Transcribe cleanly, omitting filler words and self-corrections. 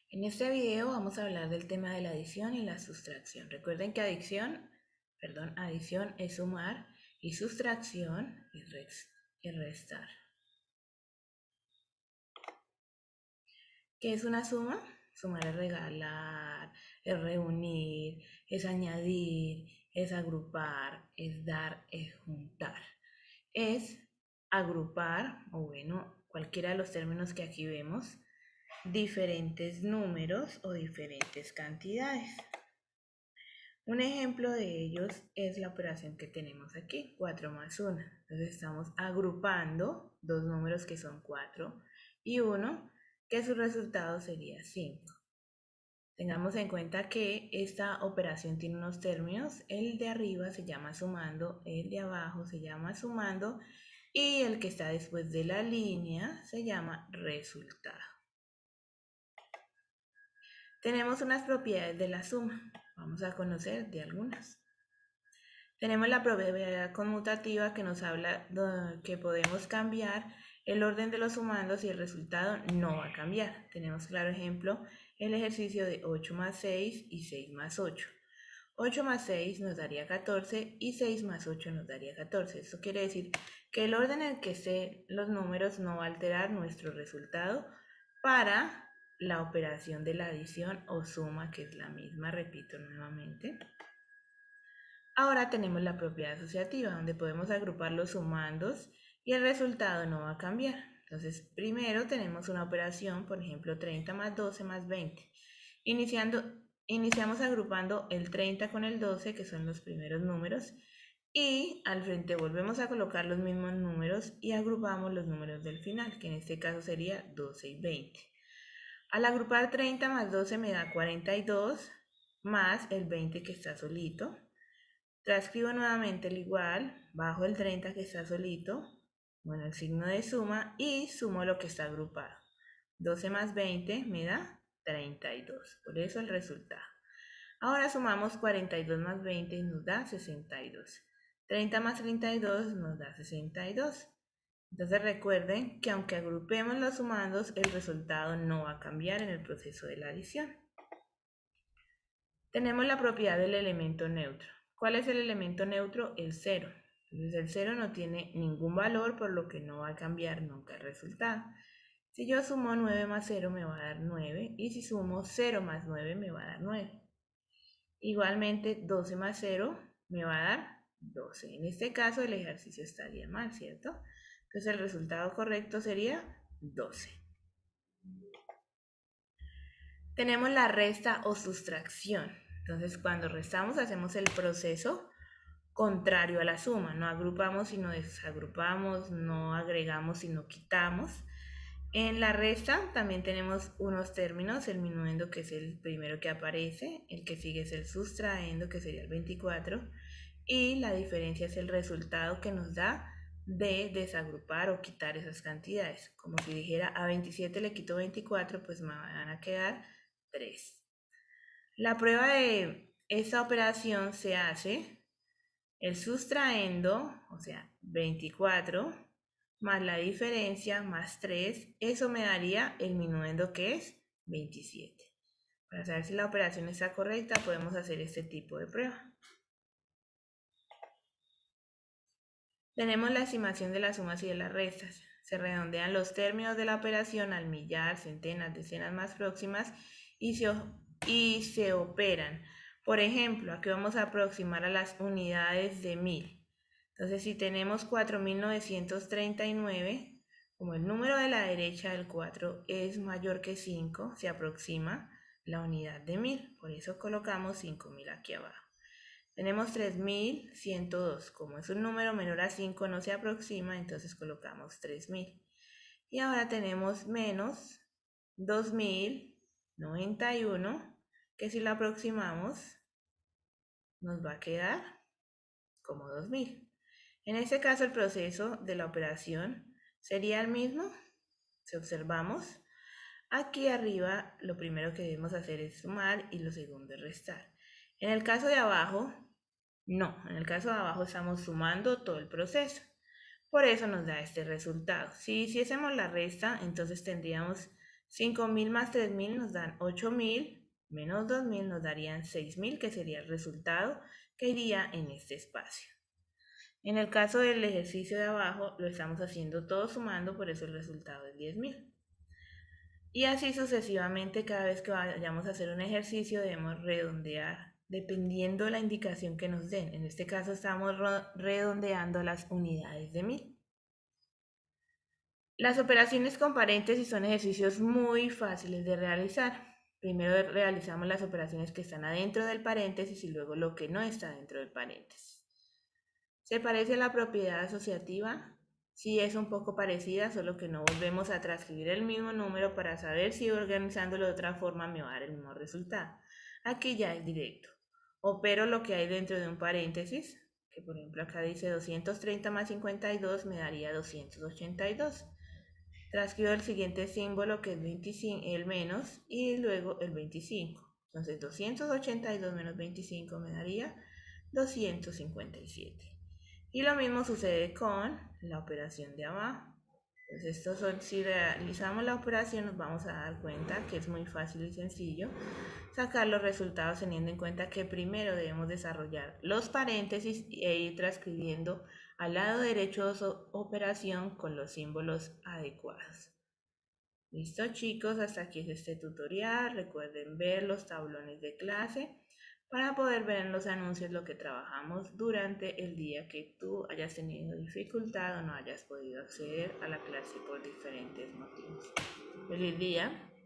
En este video vamos a hablar del tema de la adición y la sustracción. Recuerden que adición es sumar y sustracción es restar. ¿Qué es una suma? Sumar es regalar, es reunir, es añadir, es agrupar, es dar, es juntar. Es agrupar, o bueno, cualquiera de los términos que aquí vemos, diferentes números o diferentes cantidades. Un ejemplo de ellos es la operación que tenemos aquí, 4 más 1. Entonces estamos agrupando dos números que son 4 y 1, que su resultado sería 5. Tengamos en cuenta que esta operación tiene unos términos, el de arriba se llama sumando, el de abajo se llama sumando y el que está después de la línea se llama resultado. Tenemos unas propiedades de la suma, vamos a conocer de algunas. Tenemos la propiedad conmutativa que nos habla de que podemos cambiar el orden de los sumandos y el resultado no va a cambiar. Tenemos claro ejemplo el ejercicio de 8 más 6 y 6 más 8. 8 más 6 nos daría 14 y 6 más 8 nos daría 14. Esto quiere decir que el orden en el que estén los números no va a alterar nuestro resultado para la operación de la adición o suma, que es la misma, repito nuevamente. Ahora tenemos la propiedad asociativa, donde podemos agrupar los sumandos y el resultado no va a cambiar. Entonces, primero tenemos una operación, por ejemplo, 30 más 12 más 20. Iniciamos agrupando el 30 con el 12, que son los primeros números, y al frente volvemos a colocar los mismos números y agrupamos los números del final, que en este caso sería 12 y 20. Al agrupar 30 más 12 me da 42, más el 20 que está solito. Transcribo nuevamente el igual, bajo el 30 que está solito, bueno, el signo de suma y sumo lo que está agrupado. 12 más 20 me da 32, por eso el resultado. Ahora sumamos 42 más 20 y nos da 62. 30 más 32 nos da 62. Entonces recuerden que aunque agrupemos los sumandos, el resultado no va a cambiar en el proceso de la adición. Tenemos la propiedad del elemento neutro. ¿Cuál es el elemento neutro? El 0. Entonces el 0 no tiene ningún valor, por lo que no va a cambiar nunca el resultado. Si yo sumo 9 más 0 me va a dar 9 y si sumo 0 más 9 me va a dar 9. Igualmente 12 más 0 me va a dar 12. En este caso el ejercicio estaría mal, ¿cierto? Entonces el resultado correcto sería 12. Tenemos la resta o sustracción. Entonces cuando restamos hacemos el proceso contrario a la suma. No agrupamos sino desagrupamos, no agregamos sino quitamos. En la resta también tenemos unos términos, el minuendo que es el primero que aparece, el que sigue es el sustraendo que sería el 24 y la diferencia es el resultado que nos da de desagrupar o quitar esas cantidades. Como si dijera a 27 le quito 24, pues me van a quedar 3. La prueba de esta operación se hace el sustraendo, o sea, 24, más la diferencia, más 3, eso me daría el minuendo que es 27. Para saber si la operación está correcta, podemos hacer este tipo de prueba. Tenemos la estimación de las sumas y de las restas. Se redondean los términos de la operación al millar, centenas, decenas más próximas y se operan. Por ejemplo, aquí vamos a aproximar a las unidades de 1000. Entonces, si tenemos 4939, como el número de la derecha del 4 es mayor que 5, se aproxima la unidad de 1000. Por eso colocamos 5000 aquí abajo. Tenemos 3102. Como es un número menor a 5 no se aproxima, entonces colocamos 3000. Y ahora tenemos menos 2091, que si lo aproximamos nos va a quedar como 2000. En este caso el proceso de la operación sería el mismo. Si observamos, aquí arriba lo primero que debemos hacer es sumar y lo segundo es restar. En el caso de abajo, no, en el caso de abajo estamos sumando todo el proceso. Por eso nos da este resultado. Si hiciésemos la resta, entonces tendríamos 5.000 más 3.000 nos dan 8.000, menos 2.000 nos darían 6.000, que sería el resultado que iría en este espacio. En el caso del ejercicio de abajo, lo estamos haciendo todo sumando, por eso el resultado es 10.000. Y así sucesivamente, cada vez que vayamos a hacer un ejercicio debemos redondear dependiendo la indicación que nos den. En este caso estamos redondeando las unidades de 1000. Las operaciones con paréntesis son ejercicios muy fáciles de realizar. Primero realizamos las operaciones que están adentro del paréntesis y luego lo que no está dentro del paréntesis. ¿Se parece a la propiedad asociativa? Sí, es un poco parecida, solo que no volvemos a transcribir el mismo número para saber si organizándolo de otra forma me va a dar el mismo resultado. Aquí ya es directo. Opero lo que hay dentro de un paréntesis, que por ejemplo acá dice 230 más 52 me daría 282. Transcribo el siguiente símbolo que es 25, el menos y luego el 25. Entonces 282 menos 25 me daría 257. Y lo mismo sucede con la operación de abajo. Entonces si realizamos la operación nos vamos a dar cuenta que es muy fácil y sencillo sacar los resultados teniendo en cuenta que primero debemos desarrollar los paréntesis e ir transcribiendo al lado derecho de su operación con los símbolos adecuados. Listo chicos, hasta aquí es este tutorial. Recuerden ver los tablones de clase para poder ver en los anuncios lo que trabajamos durante el día que tú hayas tenido dificultad o no hayas podido acceder a la clase por diferentes motivos. ¡Feliz día!